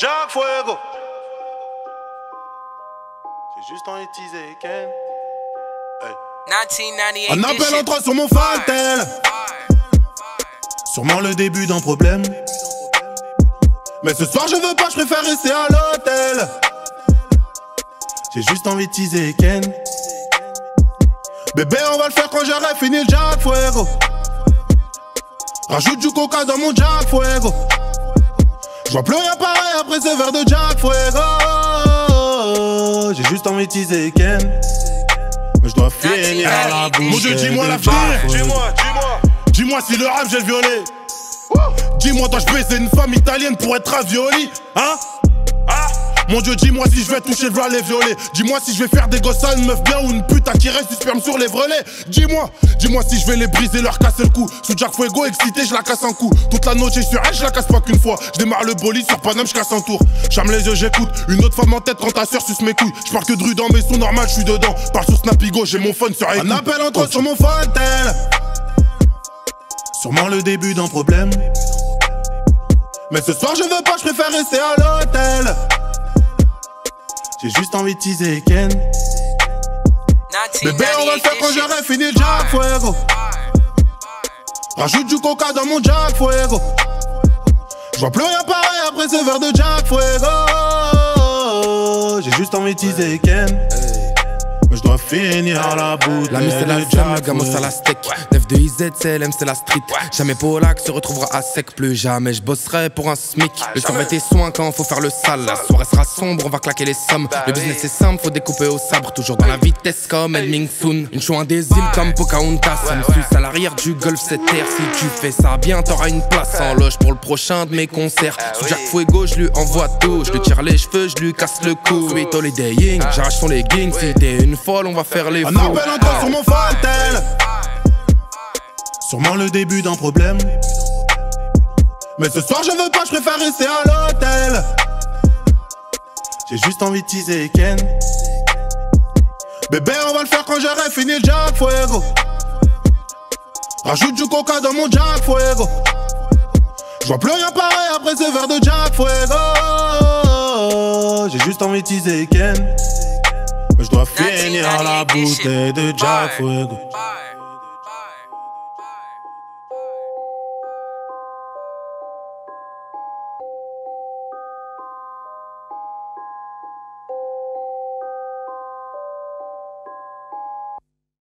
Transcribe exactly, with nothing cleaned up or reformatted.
Jack Fuego. J'ai juste envie de teaser Ken. Hey. Un appel entre sur mon Fantel. Sûrement le début d'un problème. Mais ce soir je veux pas, je préfère rester à l'hôtel. J'ai juste envie de teaser Ken. Bébé on va le faire quand j'aurai fini le Jack Fuego. Rajoute du coca dans mon Jack Fuego. J'vois plus rien pareil après ce verre de Jack Fuego. J'ai juste envie de teaser Ken. Mais je dois finir à la bouche. Mon Dieu, dis-moi la vie. Dis-moi, dis-moi. Dis-moi si le rap j'ai le violet. Dis-moi dois-je baiser une femme italienne pour être ravioli. Hein? Ah? Mon Dieu, dis-moi si je vais toucher le les violets. Dis-moi si je vais faire des gosses à une meuf bien ou une pute à qui reste du sperme sur les vrelets. Dis-moi, dis-moi si je vais les briser, leur casser le cou. Sous Jack Fuego, excité, je la casse un coup. Toute la noche j'ai sur elle, je la casse pas qu'une fois. Je démarre le bolide sur Paname, je casse un tour. J'arme les yeux, j'écoute. Une autre femme en tête quand ta soeur suce mes couilles. Je parle que de rue dans mes sons, normal, je suis dedans. Parle sur Snapigo, j'ai mon phone sur écoute. Un appel entre sur mon Fantel. Sûrement le début d'un problème. Mais ce soir je veux pas, je préfère rester à l'hôtel. J'ai juste envie de teaser Ken. Bébé on va le faire quand j'aurai fini le Jack Fuego. Rajoute du coca dans mon Jack Fuego. J'vois plus rien pareil après ce verre de Jack Fuego. J'ai juste envie de teaser Ken. Mais je dois finir à la bouteille. La mise c'est la femme, le gamos à la steak. neuf de I Z, C L M c'est la street. Jamais Polak se retrouvera à sec. Plus jamais je bosserai pour un smic. Le surveille tes soins quand faut faire le sale. La soirée sera sombre, on va claquer les sommes. Le business est simple, faut découper au sabre. Toujours dans la vitesse comme Edming Sun. Une chouin des îles comme Pocahontas. Une suce à l'arrière du Golf sept R. Si tu fais ça bien, t'auras une place en loge pour le prochain de mes concerts. Sous Jack Fuego, je lui envoie tout. Je lui tire les cheveux, je lui casse le cou. Sweet holiday ying, j'arrache son legging. Si t'es une folle, on va faire les fous. Un appel entre sur mon Fantel. Sûrement le début d'un problème. Mais ce soir je veux pas, je préfère rester à l'hôtel. J'ai juste envie de teaser Ken. Bébé on va le faire quand j'aurai fini le Jack Fuego. Rajoute du coca dans mon Jack Fuego. J'vois plus rien pareil après ce verre de Jack Fuego. J'ai juste envie de teaser Ken. Mais je dois finir à la bouteille de Jack Fuego.